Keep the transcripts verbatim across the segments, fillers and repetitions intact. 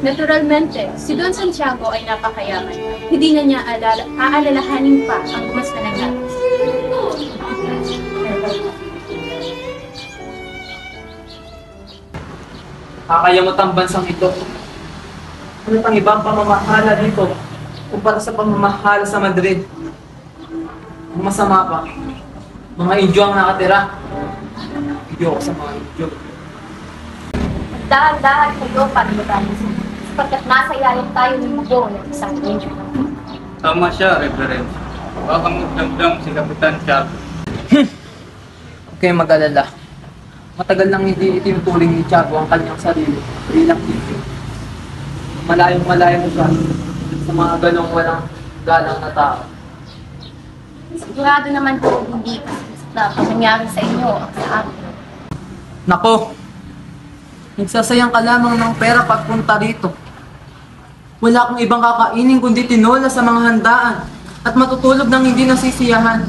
Naturalmente, si Don Santiago ay napakayaman. Hindi na niya alala, aalalahanin pa ang gumas na nangyari. Kakayamot ang bansang ito. Ano pang ibang pamamahala dito kumpara sa pamamahala sa Madrid? Ang masama pa, mga Indio ang nakatira. Indio ako sa mga Indio. Dahan-dahan kayo, Panginoon, sapagkat nasa ilalim tayo ng mugo ng isang Indio. Tama siya, Reverend. Baka magdamdam si Kapitan Tiago. Huwag kayong mag-alala. Matagal nang hindi itinuturing ni Tiago ang kanyang sarili bilang Indio. Malayong malayong siya sa mga ganong walang galang na tao. Sigurado naman po hindi na pag nangyari sa inyo ang sa amin. Nako! Nagsasayang ka lamang ng pera pagpunta rito. Wala kang ibang kakainin kundi tinola sa mga handaan at matutulog ng hindi nasisiyahan.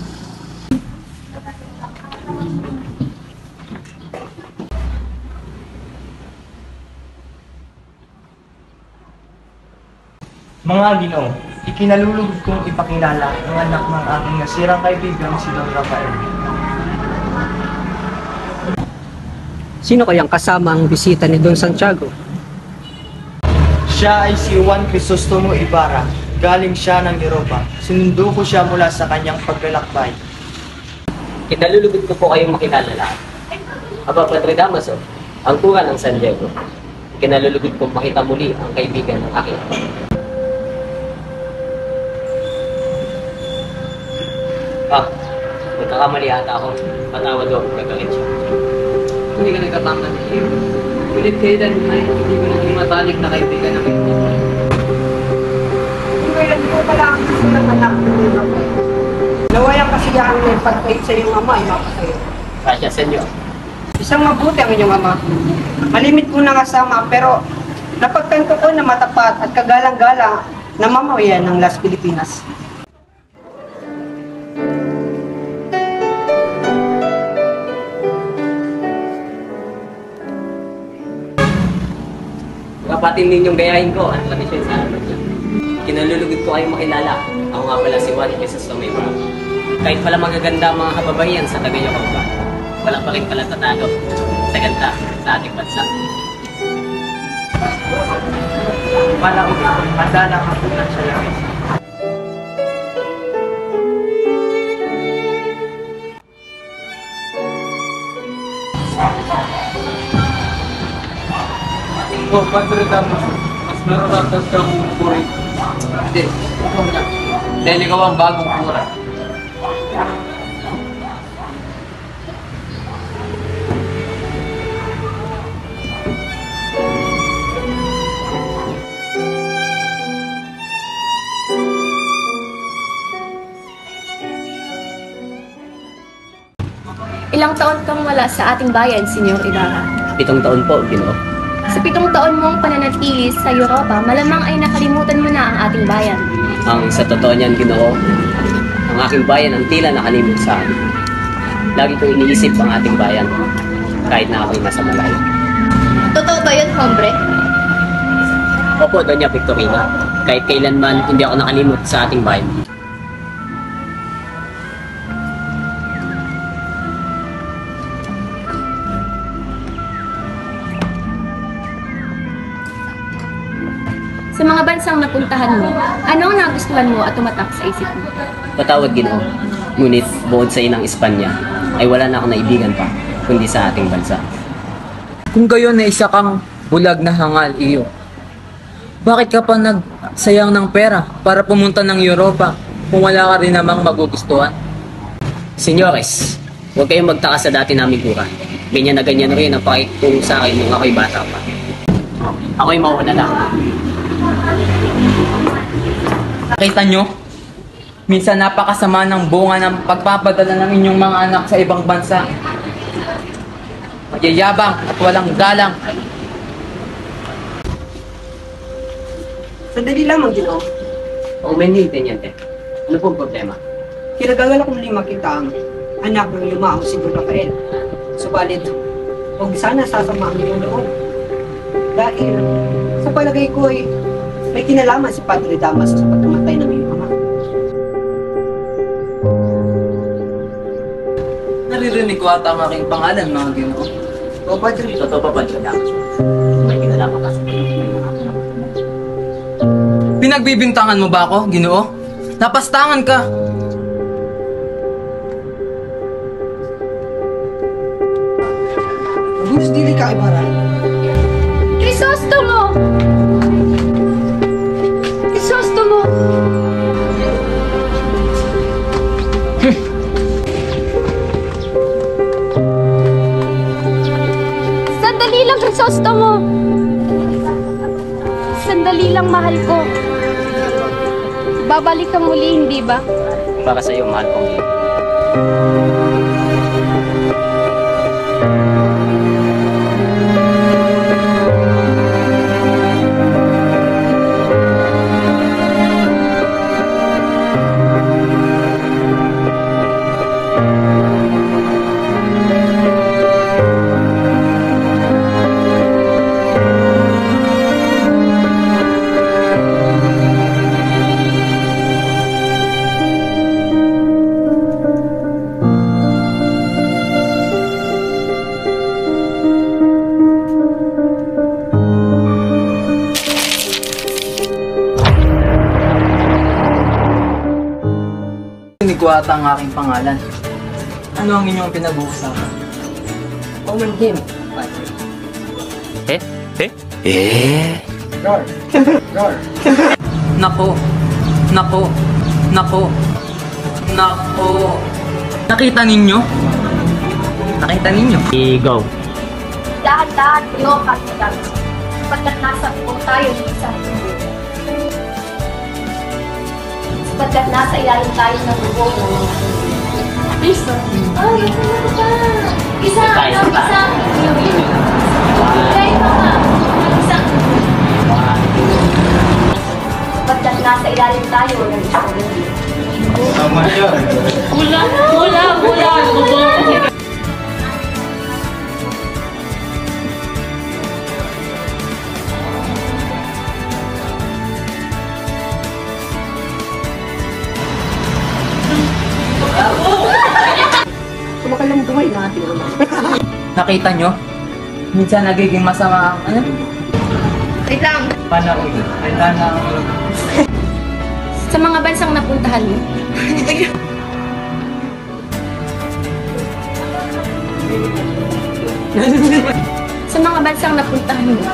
Mga Ginoo, ikinalulugod kong ipakilala ang anak ng aking nasirang kaibigan si Don Rafael. Sino kayang kasama ang bisita ni Don Santiago? Siya ay si Juan Crisostomo Ibarra. Galing siya ng Europa. Sinundo ko siya mula sa kanyang paglalakbay. Kinalulugod ko po kayong makilala lahat. Aba, Padre Damaso, ang kura ng San Diego. Kinalulugod kong makita muli ang kaibigan ng aking. Ah, nagkakamali ata ako. Patawad ako, nagkakit siya. Hindi ka nagkatama ni Iyo. Ulit kailan ay hindi ko naging matalik na kaibigan ng ito. Kailan ko pala ang gusto ng anak mo ng Rafael. Nawayang kasiyahan na ipagkait sa iyong ama ay makasayo. Kasya, senyor. Isang mabuti ang inyong ama. Malimit ko na kasama pero napagtanto ko na matapat at kagalang-galang na mamawian ng Las Pilipinas. Kapatid ninyong gayahin ko, ano kami siya sa amin niya. Kinalulugod ko kayong makilala. Ako nga pala si Juan Crisostomo Ibarra. Kahit pala magaganda ang mga kababayan sa Tagaytay, wala pa rin pala tatalo sa ganda sa ating bansa. Malaog, handa na kapunan sa langit. Oh, Padre Damaso, mas nararatas kang puri. Hindi, ikaw na. Dahil ikaw ang bagong kura. Ilang taon kang wala sa ating bayan, Senyor Ibarra. Pitong taon po, Ginoo. Sa pitong taon mong pananatili sa Europa, malamang ay nakalimutan mo na ang ating bayan. Ang sa totoo niyan, Ginoo, ang aking bayan ang tila nakalimot sa akin. Lagi kong iniisip ang ating bayan, kahit na ako'y nasa malayo. Totoo ba yun, hombre? Opo, Doña Victorina. Kahit kailanman, hindi ako nakalimot sa ating bayan. Sa mga bansang napuntahan mo, ano ang nagustuhan mo at tumatak sa isip mo? Patawad, Ginoo. Ngunit, bukod sa inang Espanya, ay wala na akong naibigan pa, kundi sa ating bansa. Kung gayon na isa kang bulag na hangal, Iyo, bakit ka pa nagsayang ng pera para pumunta ng Europa kung wala ka rin namang magugustuhan? Senyores, huwag kayong magtaka sa dati naming kura. Ganyan na ganyan rin ang pakikitungo sa akin nung ako'y bata pa. Ako'y mawala lang. Nakita nyo? Minsan napakasama ng bunga ng pagpapadala ng inyong mga anak sa ibang bansa. Magyayabang at walang galang. Sandali lamang, Ginoo. O may teniente. Ano pong problema? Kinagagalak muli makita ang anak ng yumao si Don Rafael. Subalit, huwag sana sasama ang iyong loob. Dahil sa palagay ko ay may kinalaman si Padre Damas sa pagkamatay ng iyong ama. Naririnig ko ata ang aking pangalan, mga Ginoo. O Padre, Totoo pa, Padre Damas? May kinalaman ka sa Pinagbibintangan mo ba ako, Ginoo? Napastangan ka! Gusto dili ka Ibarra. Crisostomo! Crisostomo! Sandali lang, Crisostomo! Sandali lang, mahal ko. Babalik ka muli, hindi ba? Para sa iyo, mahal kong ina. Hindi ko ata ang aking pangalan. Ano ang inyong pinag-uusapan? Common game, Padre. Gar. Gar. Nako, nako, nako, nako. Nakita ninyo? Nakita ninyo? Go. Dahan-dahan kayo, Padre Damas. Sapagkat nasa po tayo ng isang mundo. Sapagkat nasa ilalim tayo ng buo ng mga mundo. Cristo. Ay, ano ba? Isa, Tayo, isa, isa. Ay, mga. Isa. Sapagkat nasa ilalim tayo ng isang mundo. Tama siya, Reverend. Mula, mula, mula, mula. Kumakalang buhay na ating ama. Nakita nyo? Minsan nagiging masama ang ano? Wait lang. Panahon. Kailangan ang Sa mga bansang napuntahan mo, sa mga bansang napuntahan mo,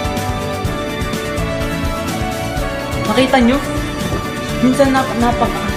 Nakita nyo? Minsan nap napaka